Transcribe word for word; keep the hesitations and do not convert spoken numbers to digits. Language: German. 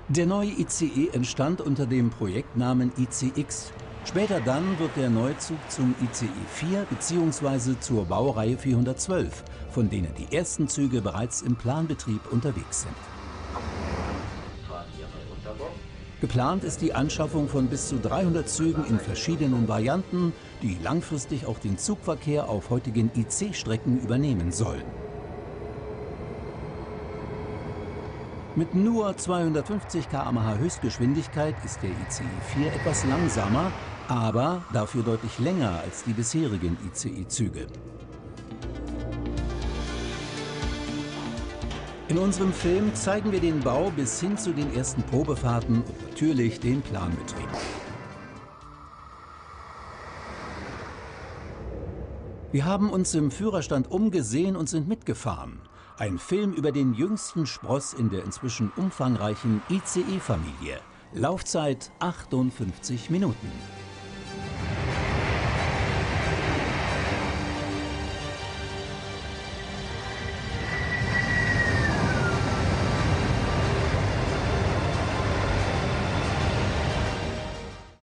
Der neue I C E entstand unter dem Projektnamen I C X. Später dann wird der Neuzug zum I C E vier bzw. zur Baureihe vierhundertzwölf, von denen die ersten Züge bereits im Planbetrieb unterwegs sind. Geplant ist die Anschaffung von bis zu dreihundert Zügen in verschiedenen Varianten, die langfristig auch den Zugverkehr auf heutigen I C-Strecken übernehmen sollen. Mit nur zweihundertfünfzig Kilometer pro Stunde Höchstgeschwindigkeit ist der I C E vier etwas langsamer, aber dafür deutlich länger als die bisherigen I C E-Züge. In unserem Film zeigen wir den Bau bis hin zu den ersten Probefahrten und natürlich den Planbetrieb. Wir haben uns im Führerstand umgesehen und sind mitgefahren. Ein Film über den jüngsten Spross in der inzwischen umfangreichen I C E-Familie. Laufzeit achtundfünfzig Minuten.